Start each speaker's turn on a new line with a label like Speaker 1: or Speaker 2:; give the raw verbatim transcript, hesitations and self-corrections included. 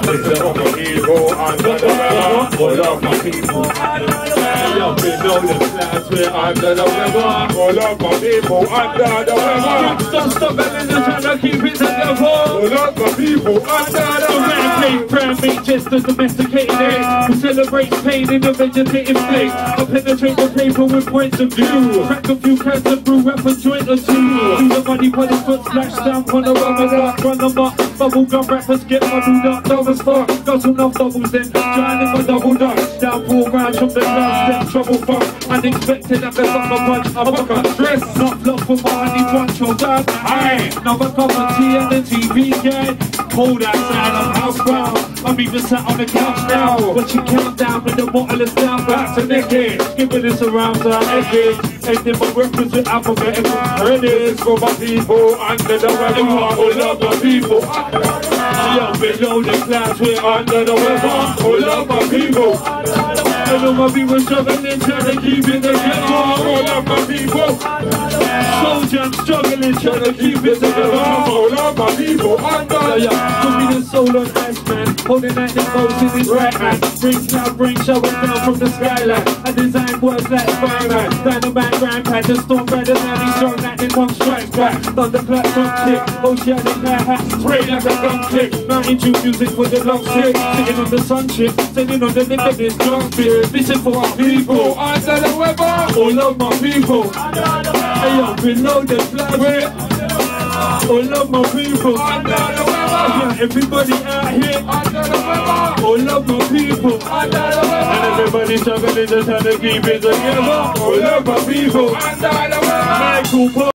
Speaker 1: All of my people under the weather. All of my people under the weather. Yo, below the clouds, we're under the weather. All of my people under the weather. Stop, stop, and then trying to keep it together. All of my people under the weather. Brand mate, just a domesticated egg. Who celebrates pain in a vegetative state. I penetrate the paper with points of view. Crack a few cans and brew, rap a joint or two. Do the money for the foot, splash down on the rubber duck. Run them up, bubble gum rappers get muddled up. Double fuck, got enough doubles then. Trying in my double duck. Down four rounds from the last step, trouble fuck. Unexpected at the summer punch. I'm a cut dress, not flop for my honey punch or dad. Aye, another cup of tea and the T V guy. Cold outside, I'm housebound. I'm even sat on the couch now. Watching countdown with the bottle is down back to naked. Giving this around to our edges. Ending my breakfast with alphabetical credits for my people under the weather. All of my people under the weather. Yo, below the clouds, we're under the weather. All of my people under the weather. All of my people struggling, trying to keep it together. All of my people under the weather. Soldiers struggling, trying to keep it together. All of my people under the weather. Give me the soul on ice, man. Holding out the most in his right hand. Bring cloud, bring showers down from the skyline. I design words like Spider-Man. Dynamite grandpad, the storm better than he's strong like in one strike back. Thunderclap, drum kick, oceanic air hat, spray like a gun kick. Mountain Dew music with the long stick. Sitting on the sun chip, sitting on the lip of this drum bit. Listen for our people under the weather. All of my people under the weather. Hey yo, below the flag. All of my people under the weather. Yeah, everybody out here under the weather. All of my people under the weather. And everybody struggling to try to keep it together. All of my people under the weather. Michael